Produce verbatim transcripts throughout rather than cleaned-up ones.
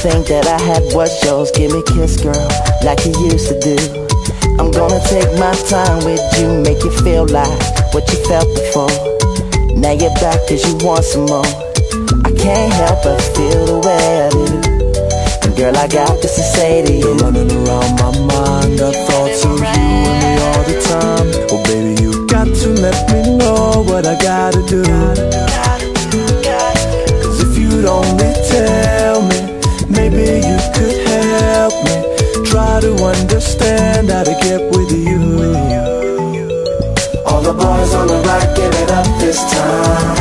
everything that I had was yours. Give me a kiss, girl, like you used to do. I'm gonna take my time with you, make you feel like what you felt before. Now you're back cause you want some more. I can't help but feel the way I do. And girl, I got this to say to you. You're running around my mind, got thoughts of you and me all the time. Oh baby, you got to let me know what I gotta do. Cause if you'd only tell me, maybe you could help me. Try to understand how to get with you. All the boys on the right, give it up this time.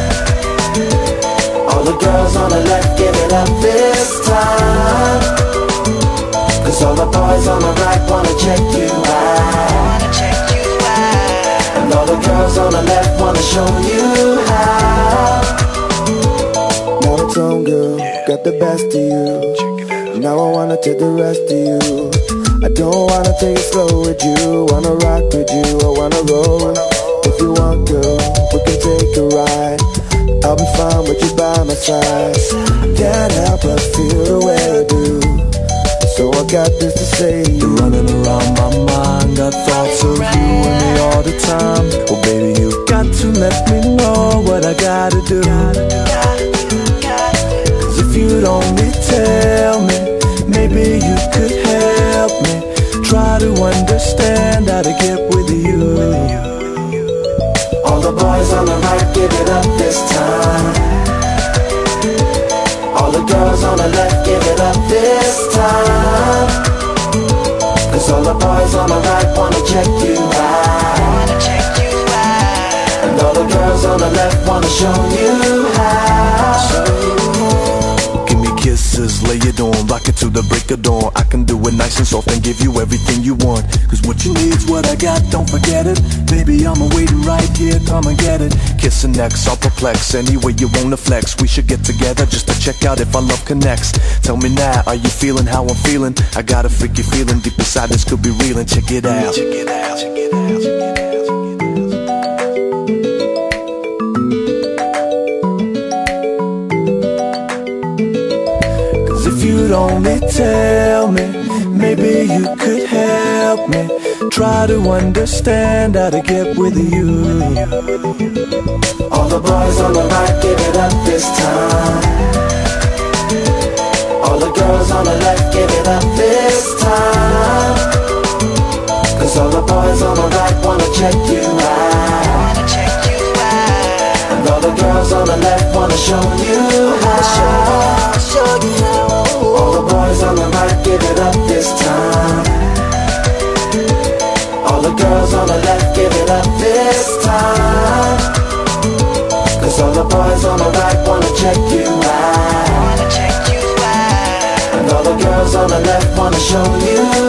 All the girls on the left, give it up this time. Cause all the boys on the right wanna check you out. And all the girls on the left wanna show you how. Now it's on, girl, got the best of you. Now I wanna take the rest of you. I don't wanna take it slow with you. Wanna rock with you, I wanna roll. If you want, girl, we can take a ride. I'll be fine with you by my side. Can't help but feel the way I do. So I got this to say. You're running around my mind, got thoughts of you and me all the time. Well baby, you got to let me know what I gotta do. Cause if you'd only tell me, maybe you could help me. Try to understand how to get with you. All the boys on the right, give it up this time. All the girls on the left, give it up this time. Cause all the boys on the right wanna check you out. And all the girls on the left wanna show you how. Give me kisses, lay it on, rock it to the break of dawn. I can do it nice and soft and give you everything you want. Cause what you need's what I got, don't forget it. Baby, I'm waiting right here, come and get it. Kissing next, I'll perplex, any way you wanna flex. We should get together just to check out if our love connects. Tell me now, are you feeling how I'm feeling? I got a freaky feeling deep inside, this could be real, and check it out. Check it out, check it out, check it out. If you'd only tell me, maybe you could help me. Try to understand how to get with you. All the boys on the right, give it up this time. All the girls on the left, give it up this time. Cause all the boys on the right wanna check you out. And all the girls on the left wanna show you how. All the boys on the right, give it up this time. All the girls on the left, give it up this time. Cause all the boys on the right wanna check you out. And all the girls on the left wanna show you